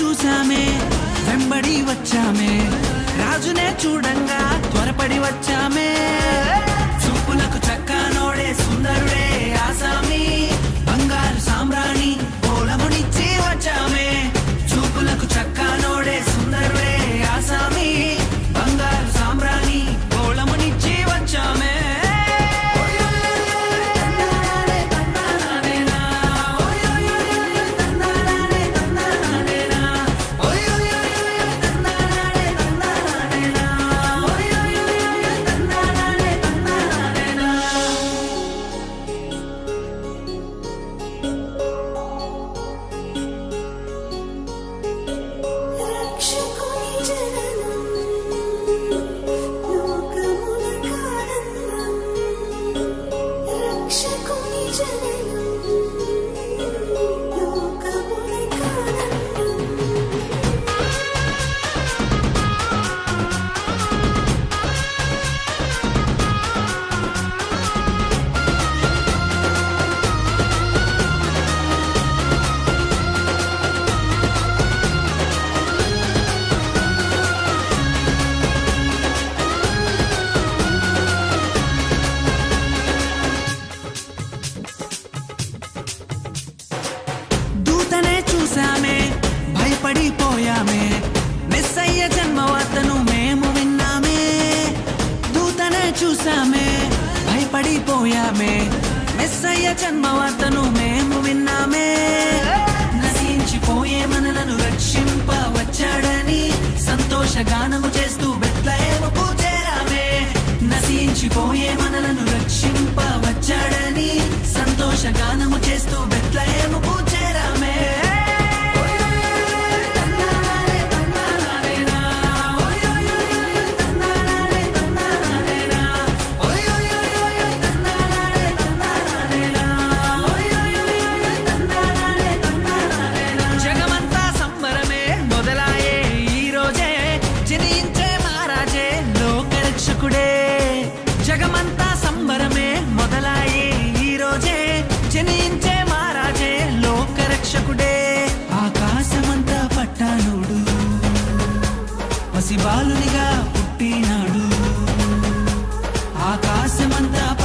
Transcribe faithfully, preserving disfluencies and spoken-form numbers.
చూసామే వెంబడి వచ్చామే రాజునే చూడంగా త్వరపడి వచ్చామే చూపులకు చక్కనోడే సుందరుడే ఆసామి బంగారు సామ్రాణి పోలమునిచ్చి వచ్చామే చూపులకు చక్కనోడే సుందరుడే ఆసామి బంగారు సామ్రాణి పోలమునిచ్చి వచ్చామే భయపడిపోయామే మెస్సయ్య జన్మవార్తను మేము విన్నామే దూతనే చూసామే భయపడిపోయామే మెస్సయ్య జన్మవార్తను మేము విన్నామే నశించిపోయే మనలను రక్షింప వచ్చాడని సంతోష గానము చేస్తూ బెత్లెహేముకు చేరామే నశించిపోయే మనలను రక్షింప వచ్చాడని సంతోష గానము చేస్తూ బెత్లెహేముకు చేరామే జగమంతా సంబరమే మొదలాయే ఈ రోజే జనించే మహారాజే లోకరక్షకుడే ఆకాశమంతా పట్టానుడు పసిబాలునిగా పుట్టినాడు ఆకాశమంతా